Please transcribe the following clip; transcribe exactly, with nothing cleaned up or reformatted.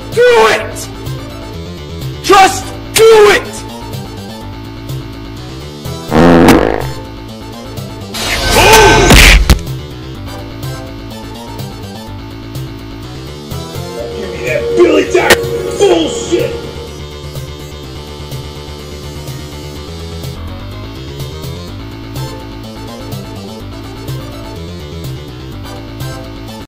Do it! Just do it! Give me that Billy Jack bullshit!